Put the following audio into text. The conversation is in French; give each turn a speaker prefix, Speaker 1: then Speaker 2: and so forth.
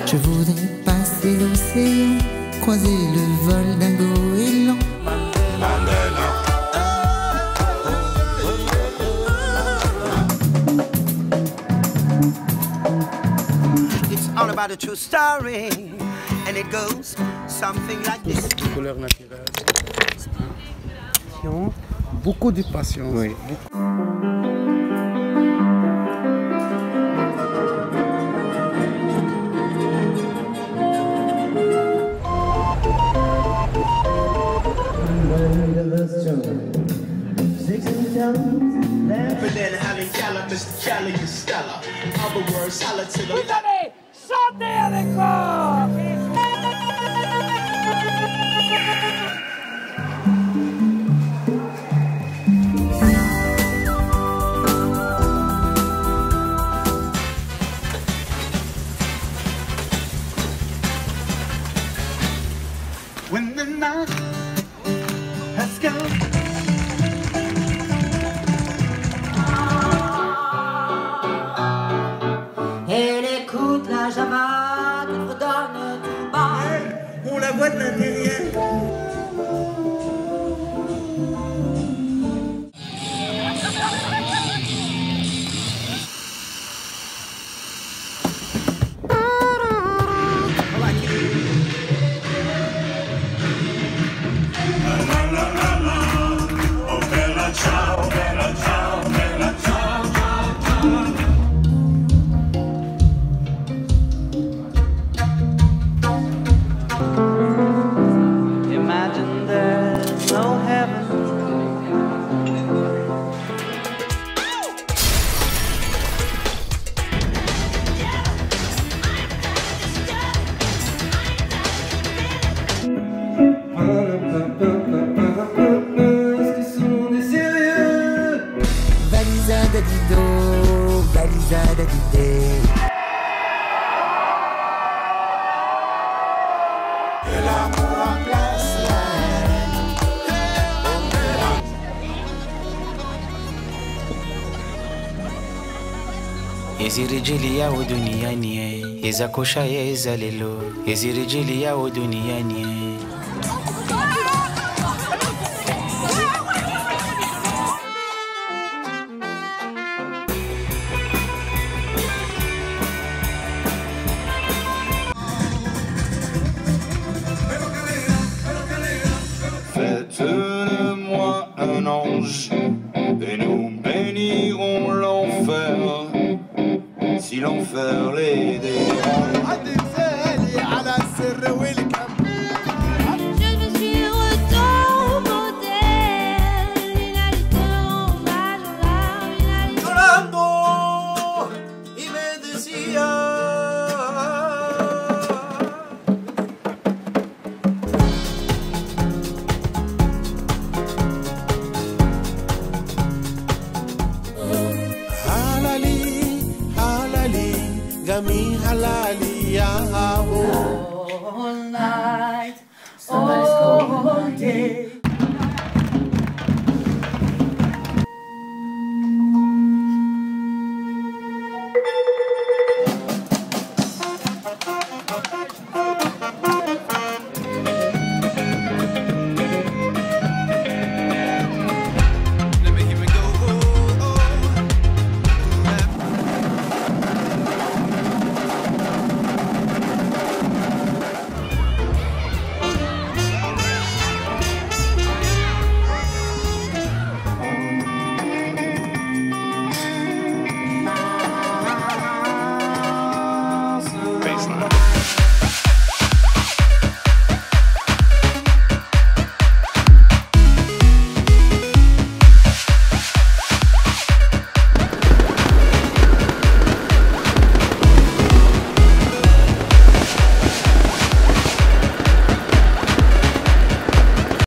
Speaker 1: Je voudrais passer l'océan, croiser le vol d'un goéland.
Speaker 2: It's all about a true story, and it goes something like this.
Speaker 3: Couleurs naturelles qui ont beaucoup de patience. Oui.
Speaker 4: Vous allez chanter avec moi.
Speaker 2: When the night has come.
Speaker 5: Elle écoute la java qui fredonne tout bas.
Speaker 2: On la voit de l'intérieur.
Speaker 6: Ezirijilia o duniani, ezakosha ezalelo. Ezirijilia o duniani.
Speaker 7: Faites de moi un ange et nous bénirons l'enfer. Si l'enfer les dérange.
Speaker 8: Je me suis retombé, il a dit en major, il a dit
Speaker 2: il me decía.
Speaker 9: Gami halali ya
Speaker 5: All night, all day.